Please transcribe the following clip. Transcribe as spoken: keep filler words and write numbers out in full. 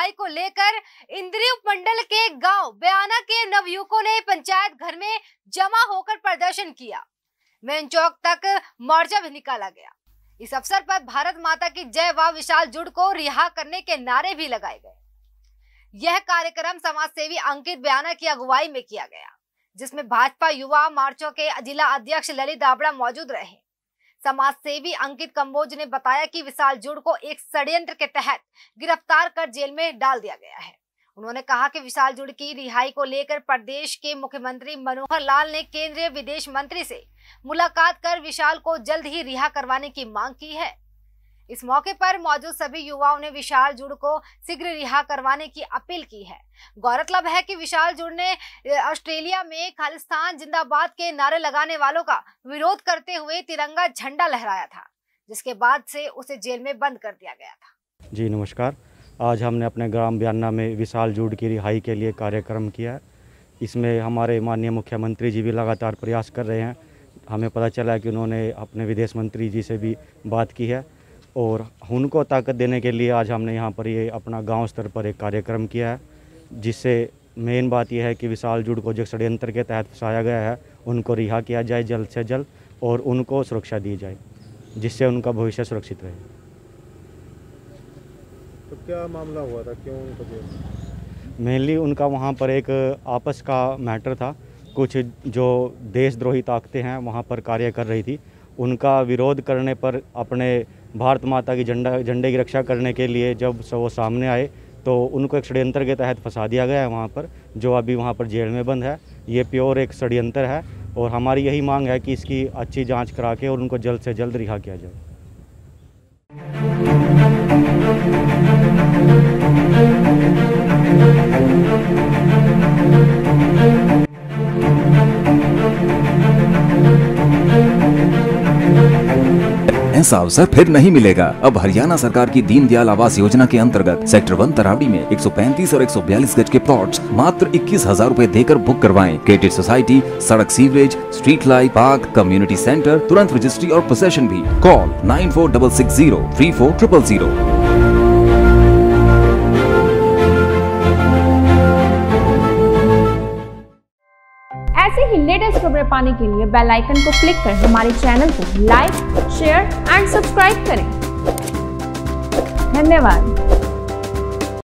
रिहाई को लेकर इंद्री उपमंडल के गांव बयाना के नवयुवकों ने पंचायत घर में जमा होकर प्रदर्शन किया। मेन चौक तक मोर्चा भी निकाला गया। इस अवसर पर भारत माता की जय व विशाल जुड़ को रिहा करने के नारे भी लगाए गए। यह कार्यक्रम समाज सेवी अंकित बयाना की अगुवाई में किया गया, जिसमें भाजपा युवा मोर्चों के जिला अध्यक्ष ललित दाबड़ा मौजूद रहे। समाज सेवी अंकित कंबोज ने बताया कि विशाल जुड़ को एक षड्यंत्र के तहत गिरफ्तार कर जेल में डाल दिया गया है। उन्होंने कहा कि विशाल जुड़ की रिहाई को लेकर प्रदेश के मुख्यमंत्री मनोहर लाल ने केंद्रीय विदेश मंत्री से मुलाकात कर विशाल को जल्द ही रिहा करवाने की मांग की है। इस मौके पर मौजूद सभी युवाओं ने विशाल जुड़ को शीघ्र रिहा करवाने की अपील की है। गौरतलब है कि विशाल जुड़ ने ऑस्ट्रेलिया में खालिस्तान जिंदाबाद के नारे लगाने वालों का विरोध करते हुए तिरंगा झंडा लहराया था, जिसके बाद से उसे जेल में बंद कर दिया गया था। जी नमस्कार। आज हमने अपने ग्राम बयाना में विशाल जुड़ की रिहाई के लिए कार्यक्रम किया है। इसमें हमारे माननीय मुख्यमंत्री जी भी लगातार प्रयास कर रहे हैं। हमें पता चला कि उन्होंने अपने विदेश मंत्री जी से भी बात की है और उनको ताकत देने के लिए आज हमने यहाँ पर ये अपना गांव स्तर पर एक कार्यक्रम किया है, जिससे मेन बात यह है कि विशाल जुड़ को जो षड्यंत्र के तहत फंसाया गया है उनको रिहा किया जाए जल्द से जल्द और उनको सुरक्षा दी जाए, जिससे उनका भविष्य सुरक्षित रहे। तो क्या मामला हुआ था, क्यों उनको जेल? मेनली उनका वहाँ पर एक आपस का मैटर था। कुछ जो देशद्रोही ताकतें हैं वहाँ पर कार्य कर रही थी, उनका विरोध करने पर अपने भारत माता की झंडा झंडे की रक्षा करने के लिए जब वो सामने आए तो उनको एक षड्यंत्र के तहत फंसा दिया गया है वहाँ पर, जो अभी वहाँ पर जेल में बंद है। ये प्योर एक षड्यंत्र है और हमारी यही मांग है कि इसकी अच्छी जांच करा के और उनको जल्द से जल्द रिहा किया जाए। ऐसा अवसर फिर नहीं मिलेगा। अब हरियाणा सरकार की दीनदयाल आवास योजना के अंतर्गत सेक्टर वन तरावड़ी में एक सौ पैंतीस और एक सौ बयालीस गज के प्लॉट्स मात्र इक्कीस हजार रूपए देकर बुक करवाएं। क्रेडिट सोसाइटी, सड़क, sewerage, street light, park, community centre, तुरंत रजिस्ट्री और पोसेशन भी। Call nine four double six zero three four triple zero. ऐसे ही लेटेस्ट खबरें पाने के लिए बेल आइकन को क्लिक कर हमारे चैनल को लाइक, शेयर एंड सब्सक्राइब करें। धन्यवाद।